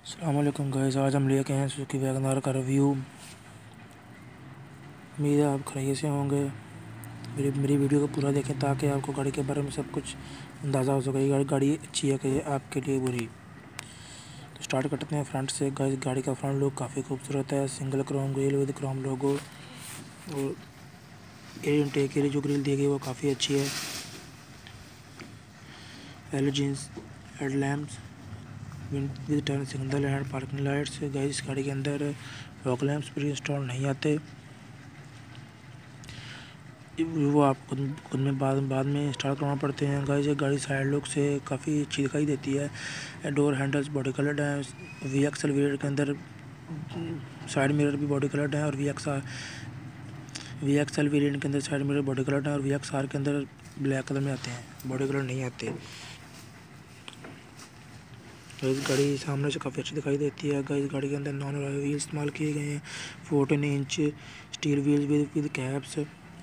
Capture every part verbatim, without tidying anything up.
अस्सलाम वालेकुम गाइस, आज हम लेके हैं सुजुकी वैगन आर का रिव्यू। उम्मीद है आप खैरियत से होंगे। मेरी मेरी वीडियो को पूरा देखें ताकि आपको गाड़ी के बारे में सब कुछ अंदाज़ा हो सके गाड़ी गाड़ी अच्छी है कि आपके लिए बुरी। तो स्टार्ट करते हैं फ्रंट से। गाइस गाड़ी का फ्रंट लुक काफ़ी खूबसूरत है। Single chrome grille with chrome logo और एयर इनटेक के लिए जो ग्रिल दी गई वो काफ़ी अच्छी है। एलजीन्स headlamps with turn signal and parking lights. Guys गाड़ी के अंदर फॉग लैंप्स प्री इंस्टॉल नहीं आते, वो आप खुद खुद में बाद बाद में इंस्टॉल करना पड़ते हैं। गाइस ये गाड़ी साइड लुक से काफ़ी अच्छी दिखाई देती है। डोर हैंडल्स बॉडी कलर्ड हैं। वी एक्स एल वेरिएंट के अंदर साइड मिरर भी बॉडी कलर्ड हैं और V X or V X L variant के अंदर साइड मिरर बॉडी कलर्ड हैं और वी एक्स आर के अंदर ब्लैक कलर में आते हैं, बॉडी कलर नहीं आते। गाइस गाड़ी सामने से काफ़ी अच्छी दिखाई देती है। गाइस गाड़ी के अंदर नॉन अलॉय व्हील इस्तेमाल किए गए हैं। Fourteen inch steel wheel with with caps.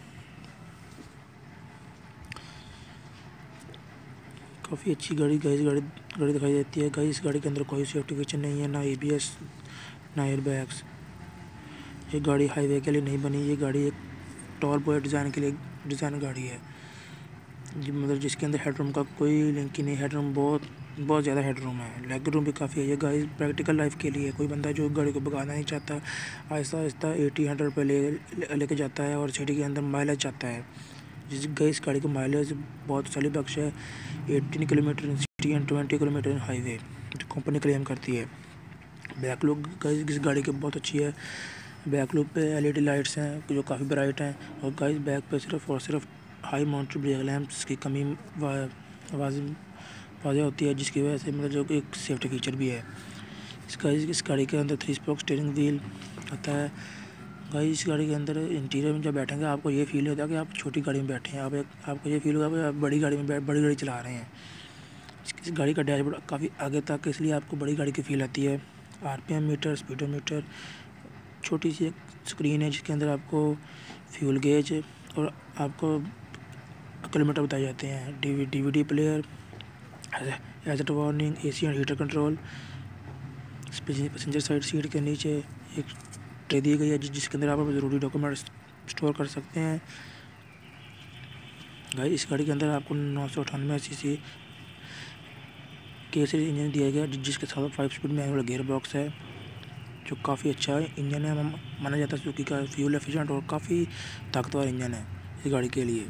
काफ़ी अच्छी गाड़ी गाइस गाड़ी गाड़ी दिखाई देती है। गाइस इस गाड़ी के अंदर कोई सेफ्टी फीचर नहीं है, ना ए बी एस ना एयर बैग्स। ये गाड़ी हाईवे के लिए नहीं बनी, ये गाड़ी एक टॉल बॉय डिज़ाइन के लिए डिज़ाइन गाड़ी है, मतलब जिसके अंदर हेडरूम का कोई लिंक ही नहीं। हेडरूम बहुत बहुत ज़्यादा हेडरूम है, लेग रूम भी काफ़ी है। ये गाड़ी प्रैक्टिकल लाइफ के लिए, कोई बंदा जो गाड़ी को भगाना नहीं चाहता, आहिस्ता आहिस्ता एटी हंड्रेड पे ले लेके जाता है और सिटी के अंदर माइलेज चाहता है। जिस गई इस गाड़ी का माइलेज बहुत तसल्ली बख्श है, eighteen kilometre in city and twenty kilometre in highway, जो कंपनी क्लेम करती है। बैक लुक गाइस इस गाड़ी की बहुत अच्छी है। बैक लुक पे एलईडी लाइट्स हैं जो काफ़ी ब्राइट हैं और गाइस बैक पे सिर्फ और सिर्फ हाई माउंटेड ब्रेक लैंप्स की कमी आवाज़ वाज़ेह होती है, जिसकी वजह से मतलब जो कि एक सेफ्टी फीचर भी है। इसका इस गाड़ी के अंदर थ्री स्पोक स्टीयरिंग व्हील आता है। गाइस इस गाड़ी के अंदर इंटीरियर में जब बैठेंगे आपको ये फील होता है कि आप छोटी गाड़ी में बैठे हैं, आप एक आपको ये फील होगा कि आप बड़ी गाड़ी में बैठ बड़ी गाड़ी चला रहे हैं। इस गाड़ी का डैशबोर्ड काफ़ी आगे तक, इसलिए आपको बड़ी गाड़ी की फील आती है। आरपीएम मीटर, स्पीडोमीटर, छोटी सी एक स्क्रीन है जिसके अंदर आपको फ्यूल गेज और आपको किलोमीटर बताए जाते हैं। D DVD player, hazard warning, AC and heater control. Passenger side seat के नीचे एक ट्रे दी गई है जिसके अंदर आप ज़रूरी डॉक्यूमेंट स्टोर कर सकते हैं। गाइस इस गाड़ी के अंदर आपको नौ सौ अठानवे सी सी के सीरीज इंजन दिया गया जिसके साथ five speed manual gear box है, जो काफ़ी अच्छा इंजन है। माना जाता है सुजुकी का फ्यूल एफिशिएंट और काफ़ी ताकतवर इंजन है इस गाड़ी के लिए।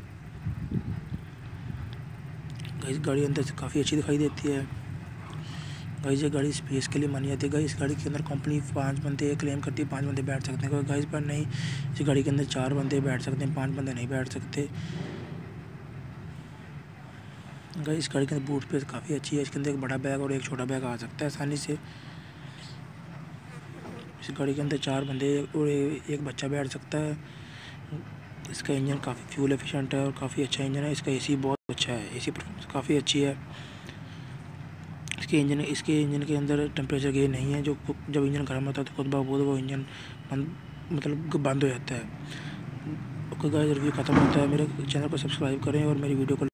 गाइस गाड़ी अंदर से काफ़ी अच्छी दिखाई देती है। गाइस ये गाड़ी स्पेस के लिए मानी जाती है। गाइस इस गाड़ी के अंदर कंपनी पाँच बंदे क्लेम करती है, पाँच बंदे बैठ सकते हैं। गाइस पर नहीं, इस गाड़ी के अंदर चार बंदे बैठ सकते हैं, पाँच बंदे नहीं बैठ सकते। गाइस इस गाड़ी के अंदर बूट स्पेस काफ़ी अच्छी है। इसके अंदर एक बड़ा बैग और एक छोटा बैग आ सकता है आसानी से। इस गाड़ी के अंदर चार बंदे और एक बच्चा बैठ सकता है। इसका इंजन काफ़ी फ्यूल एफिशिएंट है और काफ़ी अच्छा इंजन है। इसका एसी बहुत अच्छा है, एसी परफॉर्मेंस काफ़ी अच्छी है। इसके इंजन इसके इंजन के अंदर टेम्परेचर गेज नहीं है, जो जब इंजन गर्म होता है तो खुद ब खुद वो इंजन बंद मतलब बंद हो जाता है। ओके गाइस रिव्यू ख़त्म होता है। मेरे चैनल को सब्सक्राइब करें और मेरी वीडियो को